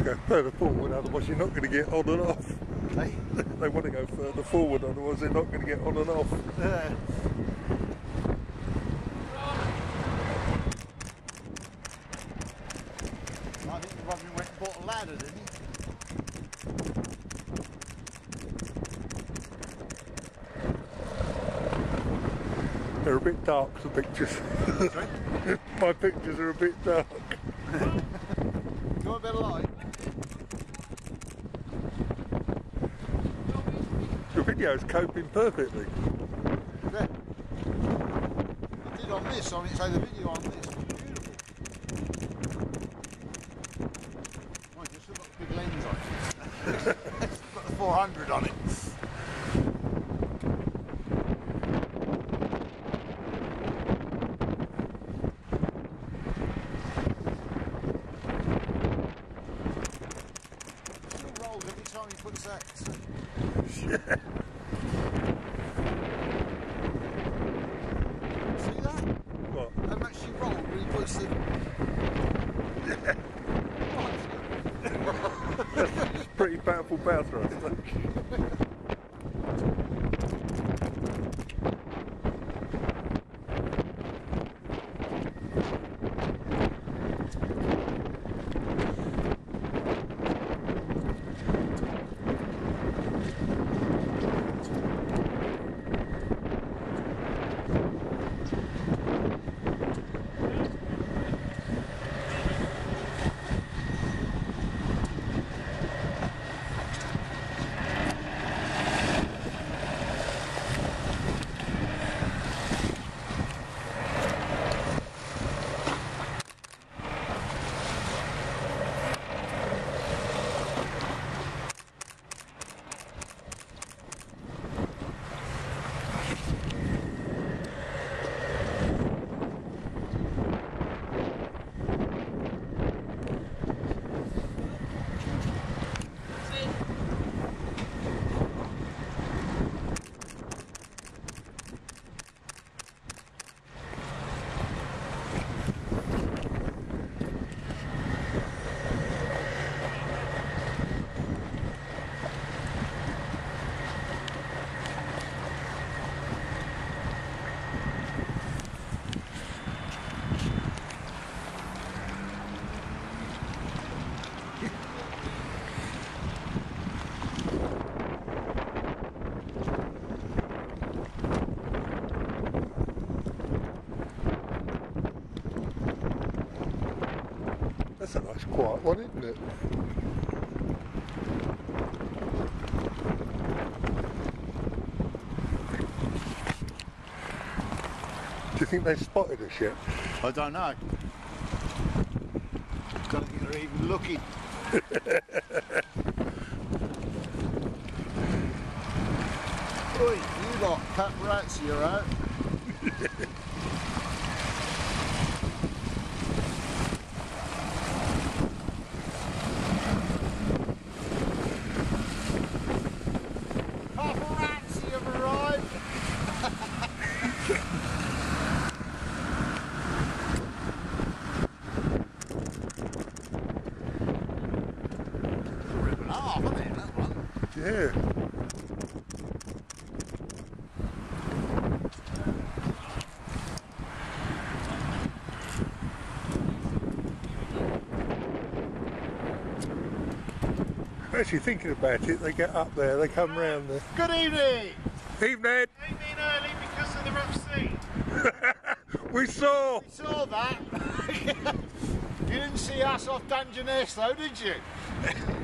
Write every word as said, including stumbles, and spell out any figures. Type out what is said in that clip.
to go further forward, otherwise you're not going to get on and off. Hey? They want to go further forward, otherwise they're not going to get on and off. Yeah. I think the Robin went and bought a ladder, didn't he? They're a bit dark, the pictures. My pictures are a bit dark. You want a bit of light? The video's coping perfectly. Yeah. I did on this, I mean, so the video on this was beautiful. Oh, you still got the big lens on it. It's got the four hundred on it. Still rolls every time he puts that. Yeah. See that? What? How much she rolled when he puts the... It's pretty powerful bow thrust. That's a nice quiet one, isn't it? Do you think they spotted us yet? I don't know. Don't think they're even looking. Oi, you lot paparazzi are out. Paparazzi have arrived. Ripping off, isn't it, that one? Yeah. Actually thinking about it, they get up there, they come round there. Good evening! Evening! Came in early because of the rough sea. We saw! We saw that. You didn't see us off Dungeness though, did you?